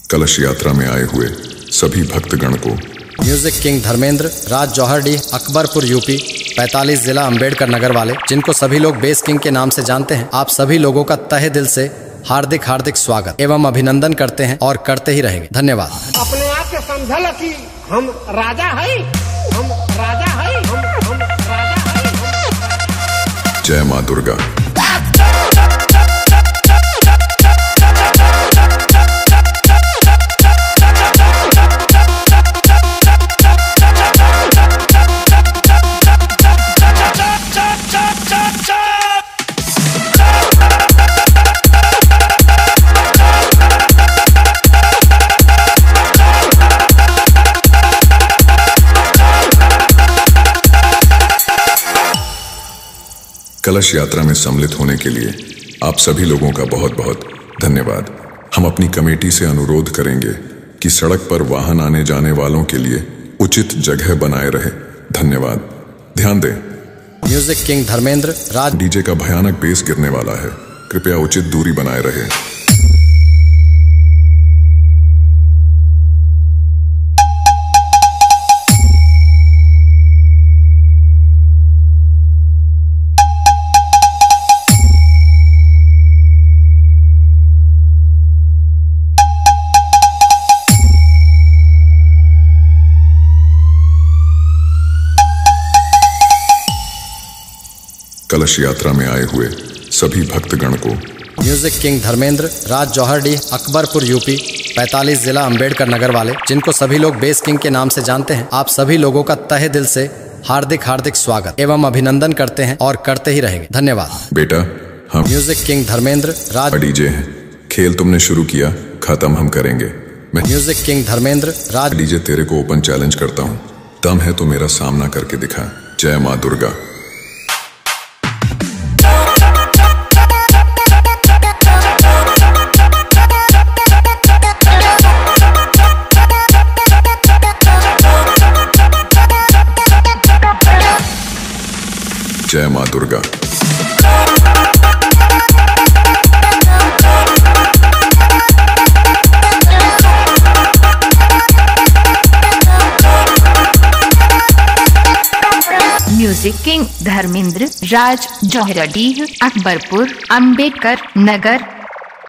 कलश यात्रा में आए हुए सभी भक्तगण को music king Dharmendra, Raj Jauhardih, Akbarpur UP, 45 जिला अंबेडकर नगर वाले, जिनको सभी लोग बेस किंग के नाम से जानते हैं, आप सभी लोगों का तहे दिल से हार्दिक हार्दिक स्वागत एवं अभिनंदन करते हैं और करते ही रहेंगे। धन्यवाद। अपने आप के समझल कि हम राजा है, हम राजा है, हम राजा है। जय माँ दुर्गा। कलश यात्रा में सम्मिलित होने के लिए आप सभी लोगों का बहुत बहुत धन्यवाद। हम अपनी कमेटी से अनुरोध करेंगे कि सड़क पर वाहन आने जाने वालों के लिए उचित जगह बनाए रहे। धन्यवाद। ध्यान दें, music king Dharmendra, Raj DJ का भयानक बेस गिरने वाला है, कृपया उचित दूरी बनाए रहे। कलश यात्रा में आए हुए सभी भक्तगण को music king Dharmendra, Raj Jauhardih, Akbarpur UP, 45 जिला अंबेडकर नगर वाले, जिनको सभी लोग बेस किंग के नाम से जानते हैं, आप सभी लोगों का तहे दिल से हार्दिक हार्दिक स्वागत एवं अभिनंदन करते हैं और करते ही रहेंगे। धन्यवाद। बेटा, हम music king Dharmendra, Raj DJ हैं। खेल तुमने शुरू किया, खत्म हम करेंगे। मैं music king Dharmendra, Raj DJ तेरे को ओपन चैलेंज करता हूँ, दम है तो मेरा सामना करके दिखा। जय माँ दुर्गा। जय माँ दुर्गा। म्यूजिक किंग धर्मेंद्र, राज जौहरडीह, अकबरपुर, अंबेडकर नगर